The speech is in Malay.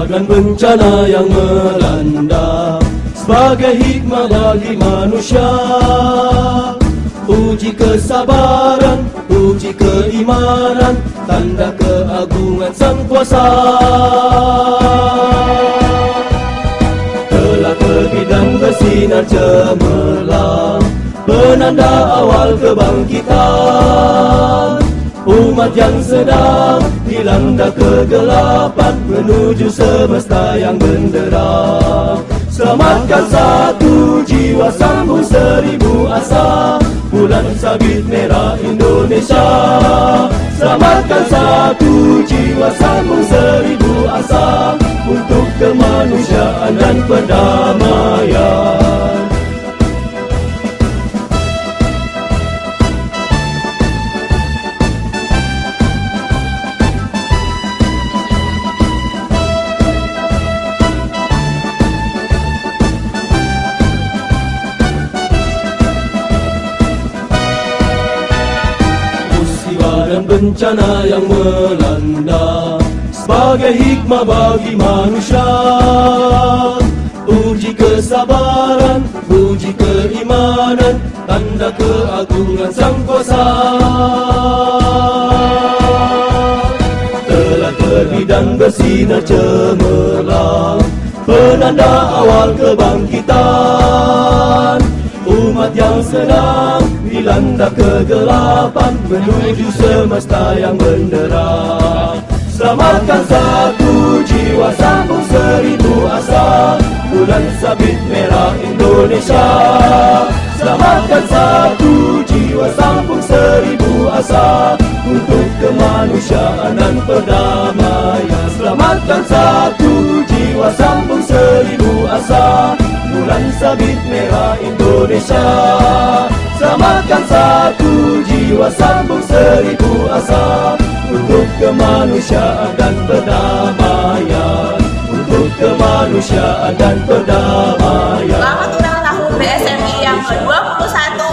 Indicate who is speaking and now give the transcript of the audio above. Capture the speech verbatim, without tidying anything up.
Speaker 1: dan bencana yang melanda sebagai hikmah bagi manusia. Uji kesabaran, uji keimanan, tanda keagungan Sang Kuasa. Telah terbit dan bersinar cemerlang, penanda awal kebangkitan. Umat yang sedang dilanda kegelapan menuju semesta yang benderang. Selamatkan satu jiwa, sambung seribu asa, bulan sabit merah Indonesia. Selamatkan satu jiwa, sambung seribu asa, untuk kemanusiaan dan perdamaian. Dan bencana yang melanda sebagai hikmah bagi manusia. Uji kesabaran, uji keimanan, tanda keagungan Sang Kuasa. Telah terbit dan bersinar cemerlang, penanda awal kebangkitan. Umat yang sedang dilanda kegelapan menuju semesta yang benderang. Selamatkan satu jiwa, sambung seribu asa, bulan sabit merah Indonesia. Selamatkan satu jiwa, sambung seribu asa, untuk kemanusiaan dan perdamaian. Selamatkan satu jiwa, sambung seribu asa, bulan sabit merah Indonesia. Selamatkan satu jiwa, sambung seribu asa, untuk kemanusiaan dan perdamaian. Untuk kemanusiaan dan perdamaian.
Speaker 2: Selamat ulang tahun B S M I yang ke dua puluh satu.